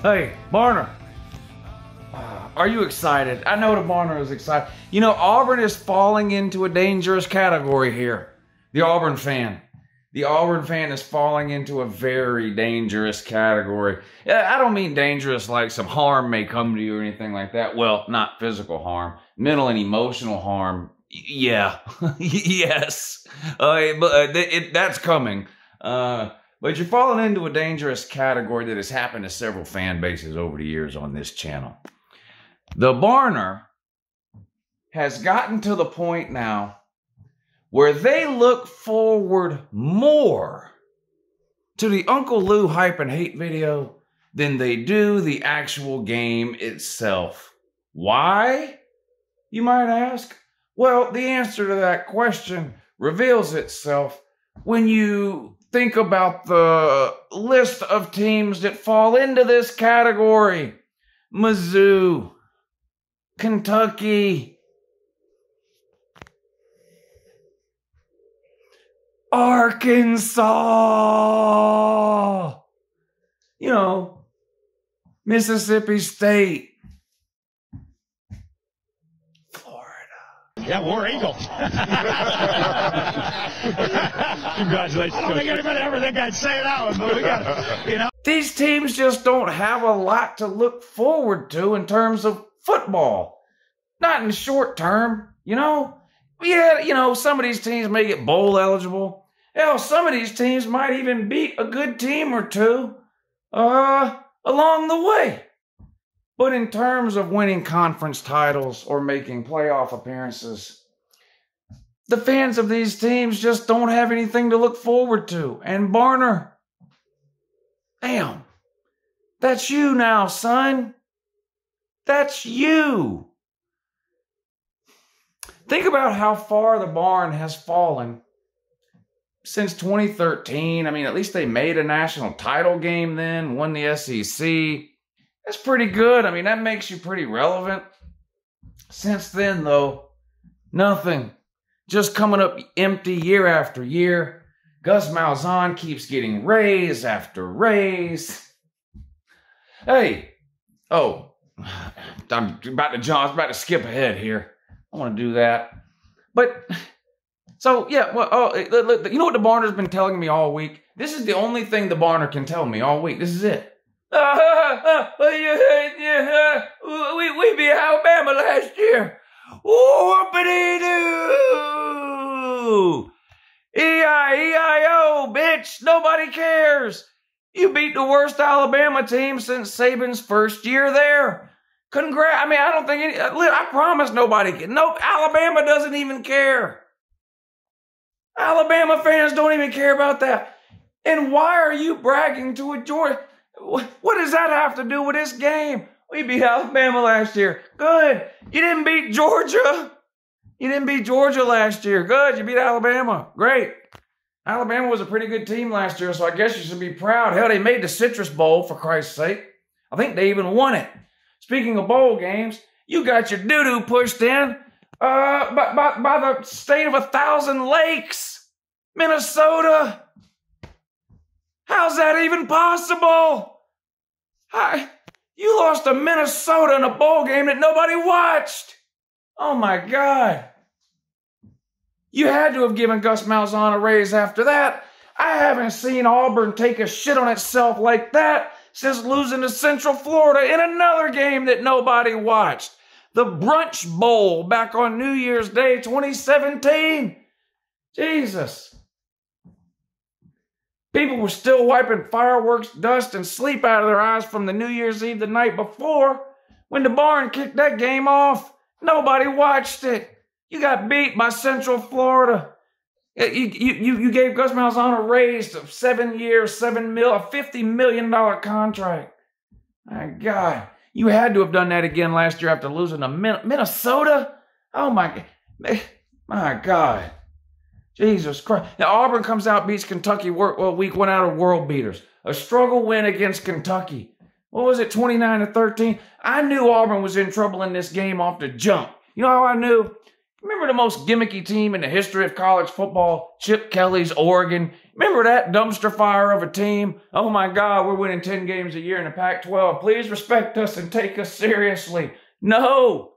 Hey, Barner. Are you excited? I know the Barner is excited. You know, Auburn is falling into a dangerous category here. The Auburn fan. The Auburn fan is falling into a very dangerous category. I don't mean dangerous like some harm may come to you or anything like that. Well, not physical harm. Mental and emotional harm. Yeah. Yes. That's coming. But you're falling into a dangerous category that has happened to several fan bases over the years on this channel. The Barner has gotten to the point now where they look forward more to the Uncle Lou hype and hate video than they do the actual game itself. Why, you might ask? Well, the answer to that question reveals itself when you think about the list of teams that fall into this category. Mizzou, Kentucky, Arkansas, you know, Mississippi State, Florida. Yeah, War Eagle. Congratulations. I don't think anybody ever think I'd say that one, but we got, you know. These teams just don't have a lot to look forward to in terms of football. Not in the short term, you know. Yeah, you know, some of these teams may get bowl eligible. Hell, some of these teams might even beat a good team or two along the way. But in terms of winning conference titles or making playoff appearances, the fans of these teams just don't have anything to look forward to. And Barner, damn, that's you now, son. That's you. Think about how far the barn has fallen since 2013. I mean, at least they made a national title game then, won the SEC. That's pretty good. I mean, that makes you pretty relevant. Since then, though, nothing. Just coming up empty year after year. Gus Malzahn keeps getting raise after raise. Hey, oh, I'm about to skip ahead here. I want to do that. But, so, yeah, well, look, you know what the Barner's been telling me all week? This is the only thing the Barner can tell me all week. This is it. We beat Alabama last year. Whoopity-doo! E-I-E-I-O, bitch. Nobody cares. You beat the worst Alabama team since Saban's first year there. Congrats. I mean, I don't think I promise nobody can. Nope, Alabama doesn't even care. Alabama fans don't even care about that. And why are you bragging to a Georgia? What does that have to do with this game? We beat Alabama last year. Good. You didn't beat Georgia. You didn't beat Georgia last year. Good. You beat Alabama. Great. Alabama was a pretty good team last year, so I guess you should be proud. Hell, they made the Citrus Bowl, for Christ's sake. I think they even won it. Speaking of bowl games, you got your doo-doo pushed in by the state of 1,000 lakes, Minnesota. How's that even possible? You lost to Minnesota in a bowl game that nobody watched. Oh, my God. You had to have given Gus Malzahn a raise after that. I haven't seen Auburn take a shit on itself like that since losing to Central Florida in another game that nobody watched. The Brunch Bowl back on New Year's Day 2017. Jesus. People were still wiping fireworks, dust, and sleep out of their eyes from the New Year's Eve the night before. When the Barn kicked that game off, nobody watched it. You got beat by Central Florida. You gave Gus Malzahn a raise of 7 years, a $50 million contract. My God. You had to have done that again last year after losing to Minnesota? Oh, my God. Jesus Christ. Now, Auburn comes out, beats Kentucky week 1 out of world beaters. A struggle win against Kentucky. What was it, 29-13? I knew Auburn was in trouble in this game off the jump. You know how I knew? Remember the most gimmicky team in the history of college football? Chip Kelly's Oregon. Remember that dumpster fire of a team? Oh my God, we're winning 10 games a year in the Pac-12. Please respect us and take us seriously. No.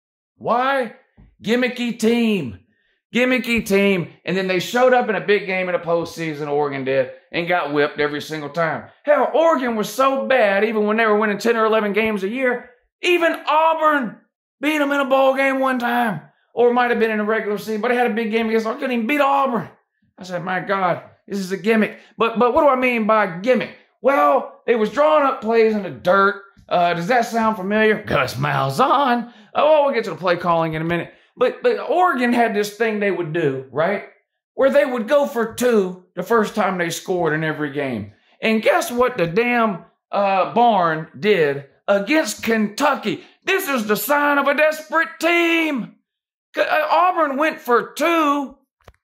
Why? Gimmicky team. Gimmicky team. And then they showed up in a big game in the postseason, Oregon did, and got whipped every single time. Hell, Oregon was so bad, even when they were winning 10 or 11 games a year, even Auburn beat them in a bowl game one time. Or it might have been in a regular season, but they had a big game against, I couldn't even beat Auburn. I said, my God, this is a gimmick. But what do I mean by gimmick? Well, they was drawing up plays in the dirt. Does that sound familiar? Gus Malzahn. Oh, we'll get to the play calling in a minute. But Oregon had this thing they would do, right? Where they would go for 2 the first time they scored in every game. And guess what the damn barn did against Kentucky? This is the sign of a desperate team. Auburn went for 2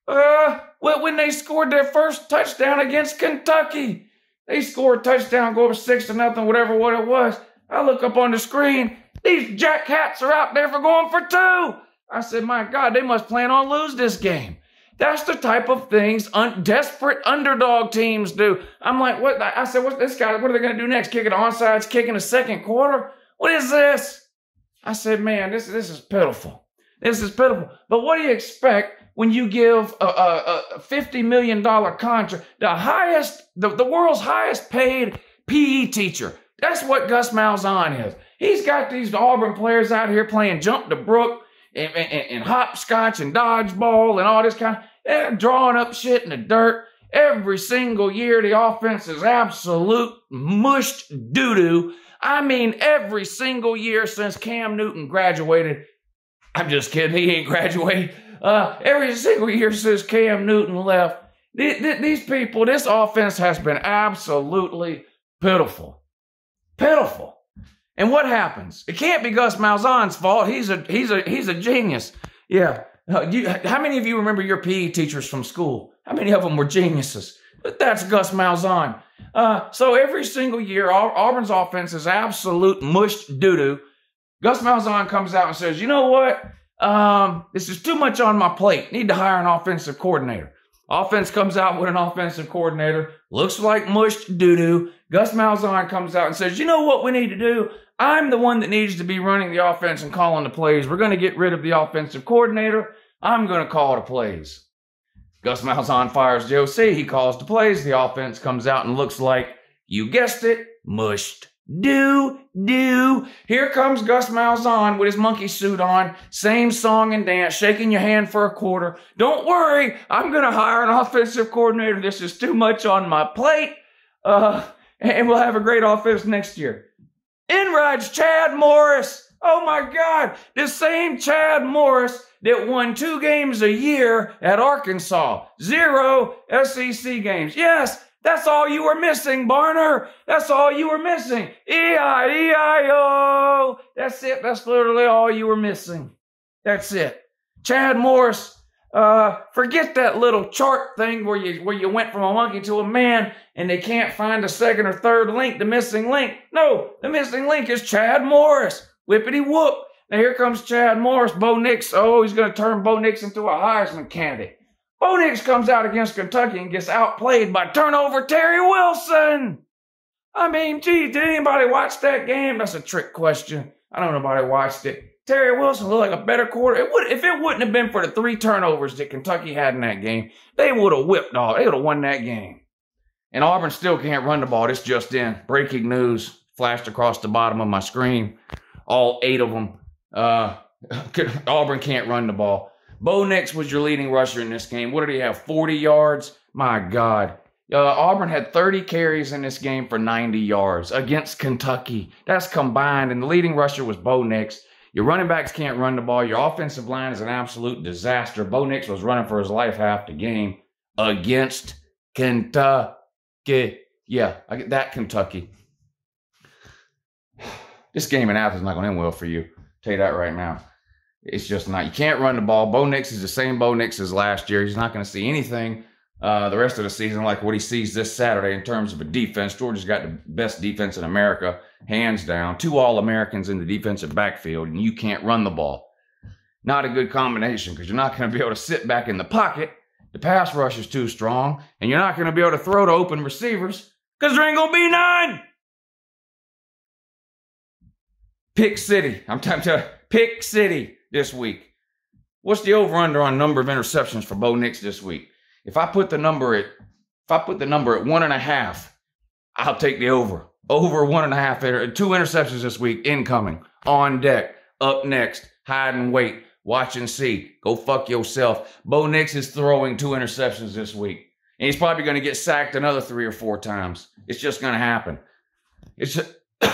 when they scored their first touchdown against Kentucky. They scored a touchdown, go up 6-0, whatever what it was. I look up on the screen. These jackhats are out there for going for 2. I said, my God, they must plan on losing this game. That's the type of things desperate underdog teams do. I'm like, what? I said, what's this guy? What are they going to do next? Kick an onside kick in the second quarter? What is this? I said, man, this is pitiful. This is pitiful. But what do you expect when you give a $50 million contract, the world's highest paid PE teacher? That's what Gus Malzahn is. He's got these Auburn players out here playing jump the brook and hopscotch and dodgeball and all this kind of, drawing up shit in the dirt. Every single year, the offense is absolute mushed doo-doo. I mean, every single year since Cam Newton graduated. I'm just kidding. He ain't graduated. Every single year since Cam Newton left, these people, this offense has been absolutely pitiful. Pitiful. And what happens? It can't be Gus Malzahn's fault. He's a genius. Yeah. How many of you remember your PE teachers from school? How many of them were geniuses? But that's Gus Malzahn. So every single year, Auburn's offense is absolute mushed doo-doo. Gus Malzahn comes out and says, you know what? This is too much on my plate. Need to hire an offensive coordinator. Offense comes out with an offensive coordinator. Looks like mushed doo-doo. Gus Malzahn comes out and says, you know what we need to do? I'm the one that needs to be running the offense and calling the plays. We're going to get rid of the offensive coordinator. I'm going to call the plays. Gus Malzahn fires the OC. He calls the plays. The offense comes out and looks like, you guessed it, mushed doo-doo. Here comes Gus Malzahn with his monkey suit on, same song and dance, shaking your hand for a quarter. Don't worry, I'm going to hire an offensive coordinator. This is too much on my plate. And we'll have a great offense next year. In rides Chad Morris. Oh my God, the same Chad Morris that won 2 games a year at Arkansas. 0 SEC games. Yes, that's all you were missing, Barner. That's all you were missing. E-I-E-I-O. That's it. That's literally all you were missing. That's it. Chad Morris. Forget that little chart thing where you went from a monkey to a man and they can't find the second or third link, the missing link. No, the missing link is Chad Morris. Whippity whoop. Now here comes Chad Morris. Bo Nix. Oh, he's going to turn Bo Nix into a Heisman candidate. Bo Nix comes out against Kentucky and gets outplayed by turnover Terry Wilson. I mean, gee, did anybody watch that game? That's a trick question. I don't know if nobody watched it. Terry Wilson looked like a better quarter. If it wouldn't have been for the 3 turnovers that Kentucky had in that game, they would have whipped all. They would have won that game. And Auburn still can't run the ball. This just in. Breaking news flashed across the bottom of my screen. All 8 of them. Auburn can't run the ball. Bo Nix was your leading rusher in this game. What did he have? 40 yards? My God. Auburn had 30 carries in this game for 90 yards against Kentucky. That's combined. And the leading rusher was Bo Nix. Your running backs can't run the ball. Your offensive line is an absolute disaster. Bo Nix was running for his life half the game against Kentucky. Yeah, I get that, Kentucky. This game in Athens is not going to end well for you. I'll tell you that right now. It's just not. You can't run the ball. Bo Nix is the same Bo Nix as last year. He's not going to see anything the rest of the season like what he sees this Saturday in terms of a defense. Georgia's got the best defense in America, hands down. 2 All-Americans in the defensive backfield, and you can't run the ball. not a good combination because you're not going to be able to sit back in the pocket. The pass rush is too strong, and you're not going to be able to throw to open receivers because there ain't going to be none. Pick City. I'm telling you, Pick City this week. What's the over/under on number of interceptions for Bo Nix this week? If I put the number at 1.5, I'll take the over. Over 1.5. 2 interceptions this week incoming. On deck. Up next. Hide and wait. Watch and see. Go fuck yourself. Bo Nix is throwing 2 interceptions this week. And he's probably going to get sacked another 3 or 4 times. It's just going to happen. It's just...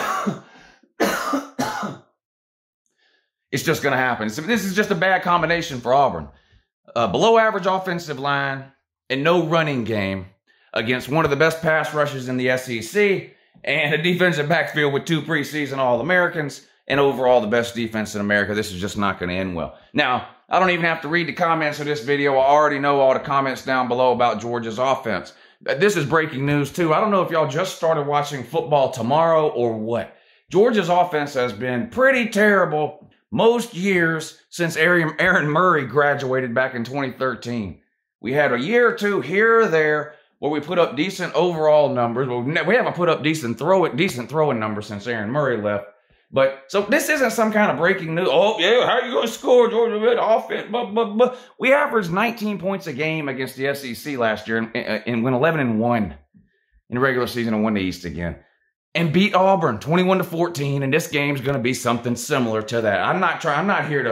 It's just going to happen. This is just a bad combination for Auburn. Below average offensive line and no running game against one of the best pass rushers in the SEC and a defensive backfield with 2 preseason All-Americans and overall the best defense in America. This is just not going to end well. Now, I don't even have to read the comments of this video. I already know all the comments down below about Georgia's offense. This is breaking news, too. I don't know if y'all just started watching football tomorrow or what. Georgia's offense has been pretty terrible most years since Aaron Murray graduated back in 2013. We had a year or 2 here or there where we put up decent overall numbers. Well, we haven't put up decent throwing numbers since Aaron Murray left. But so this isn't some kind of breaking news. Oh, yeah, how are you going to score, Georgia? Good offense. We averaged 19 points a game against the SEC last year and went 11-1 in the regular season and won the East again. And beat Auburn 21-14, and this game's going to be something similar to that. I'm not here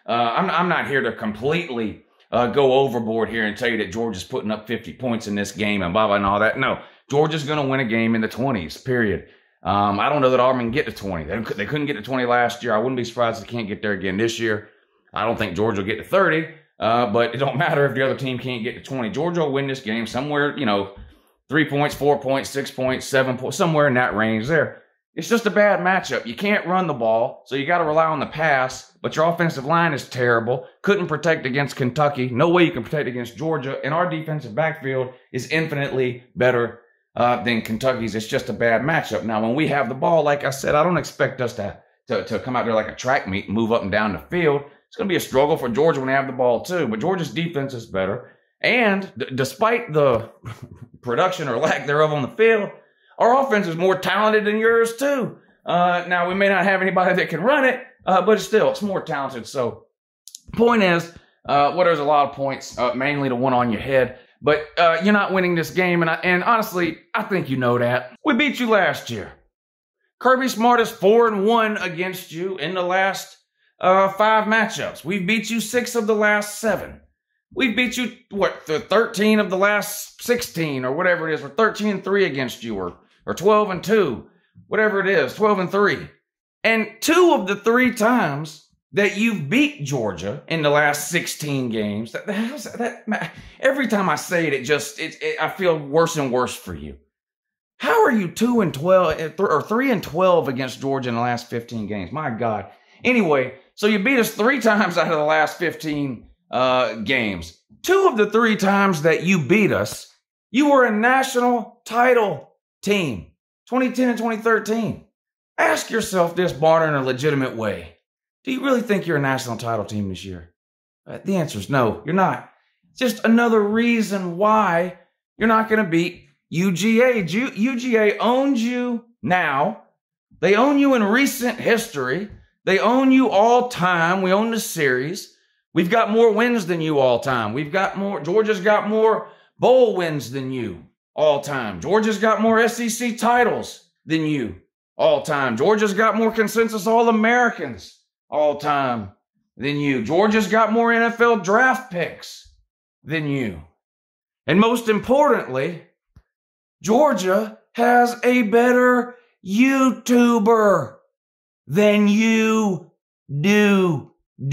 to completely go overboard here and tell you that Georgia's putting up 50 points in this game and blah blah and all that. No, Georgia's going to win a game in the 20s. Period. I don't know that Auburn can get to 20. They couldn't get to 20 last year. I wouldn't be surprised if they can't get there again this year. I don't think Georgia will get to 30, but it don't matter if the other team can't get to 20. Georgia will win this game somewhere, 3 points, 4 points, 6 points, 7 points, somewhere in that range there. It's just a bad matchup. You can't run the ball, so you got to rely on the pass, but your offensive line is terrible. Couldn't protect against Kentucky. No way you can protect against Georgia, and our defensive backfield is infinitely better than Kentucky's. It's just a bad matchup. Now, when we have the ball, like I said, I don't expect us to come out there like a track meet and move up and down the field. It's going to be a struggle for Georgia when they have the ball, too, but Georgia's defense is better. And despite the production or lack thereof on the field, our offense is more talented than yours too. Now, we may not have anybody that can run it, but it's more talented. So, point is, there's a lot of points, mainly the one on your head. But you're not winning this game, and honestly, I think you know that. We beat you last year. Kirby Smart is 4-1 against you in the last 5 matchups. We've beat you 6 of the last 7. We beat you, 13 of the last 16 or whatever it is. We're 13-3 against you or 12-2, whatever it is, 12-3. And 2 of the 3 times that you've beat Georgia in the last 16 games, every time I say it, I feel worse and worse for you. How are you 2-12 or 3-12 against Georgia in the last 15 games? My God. Anyway, so you beat us 3 times out of the last 15 games. 2 of the 3 times that you beat us, you were a national title team, 2010 and 2013. Ask yourself this, Barner, in a legitimate way. Do you really think you're a national title team this year? The answer is no, you're not. Just another reason why you're not going to beat UGA. UGA owns you now. They own you in recent history. They own you all time. We own the series. We've got more wins than you all time. Georgia's got more bowl wins than you all time. Georgia's got more SEC titles than you all time. Georgia's got more consensus All-Americans all time than you. Georgia's got more NFL draft picks than you. And most importantly, Georgia has a better YouTuber than you do.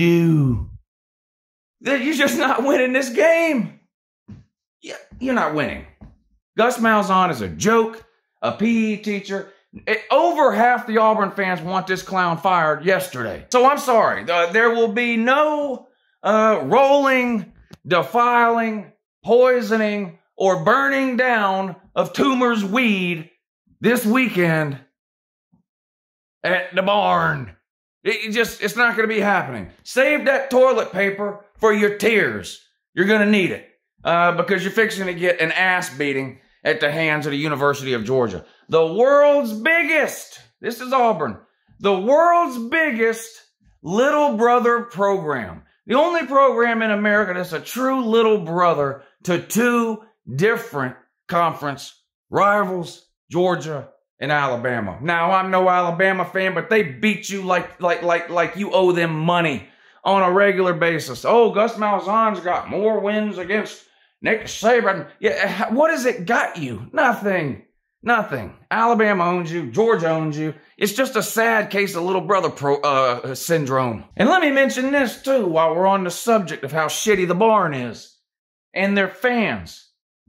You're just not winning this game. You're not winning. Gus Malzahn is a joke, a PE teacher. Over half the Auburn fans want this clown fired yesterday. So I'm sorry. There will be no rolling, defiling, poisoning, or burning down of Toomer's weed this weekend at the barn. It's not going to be happening. Save that toilet paper for your tears. You're going to need it because you're fixing to get an ass beating at the hands of the University of Georgia. The world's biggest, this is Auburn, the world's biggest little brother program. The only program in America that's a true little brother to two different conference rivals, Georgia and Alabama. Now, I'm no Alabama fan, but they beat you like you owe them money on a regular basis. Oh, Gus Malzahn's got more wins against Nick Saban. Yeah, what has it got you? Nothing. Nothing. Alabama owns you. Georgia owns you. It's just a sad case of little brother syndrome. And let me mention this, too, while we're on the subject of how shitty the barn is and their fans.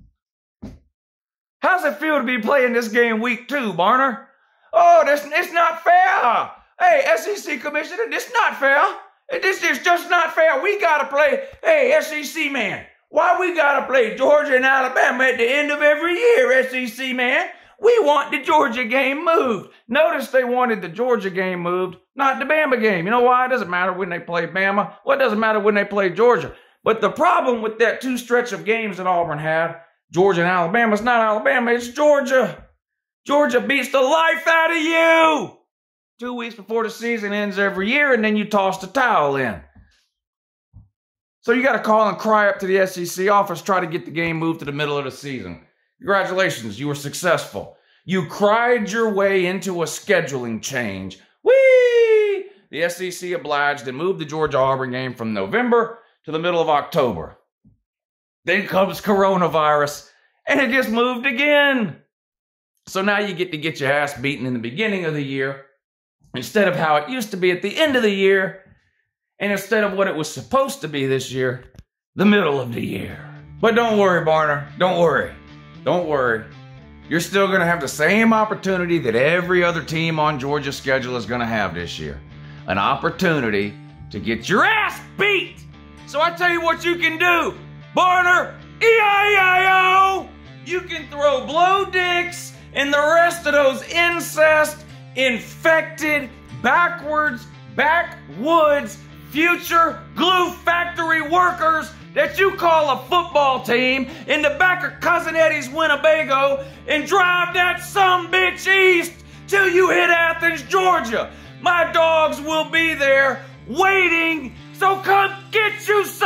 How's it feel to be playing this game week 2, Barner? Oh, it's not fair. Hey, SEC commissioner, this not fair. This is just not fair. We got to play. Hey, SEC man, why we got to play Georgia and Alabama at the end of every year, SEC man? We want the Georgia game moved. Notice they wanted the Georgia game moved, not the Bama game. You know why? It doesn't matter when they play Bama. Well, it doesn't matter when they play Georgia. But the problem with that 2 stretch of games that Auburn had, Georgia and Alabama, it's not Alabama, it's Georgia. Georgia beats the life out of you 2 weeks before the season ends every year, and then you toss the towel in. So you got to call and cry up to the SEC office, try to get the game moved to the middle of the season. Congratulations, you were successful. You cried your way into a scheduling change. Whee! The SEC obliged and moved the Georgia-Auburn game from November to the middle of October. Then comes coronavirus, and it gets moved again. So now you get to get your ass beaten in the beginning of the year, instead of how it used to be at the end of the year, and instead of what it was supposed to be this year, the middle of the year. But don't worry, Barner. Don't worry. Don't worry. You're still going to have the same opportunity that every other team on Georgia's schedule is going to have this year. An opportunity to get your ass beat. So I tell you what you can do. Barner, E-I-E-I-O. You can throw blow dicks and the rest of those incest, infected, backwards, backwoods, future glue factory workers that you call a football team in the back of Cousin Eddie's Winnebago and drive that sumbitch east till you hit Athens, Georgia. My dogs will be there waiting, so come get you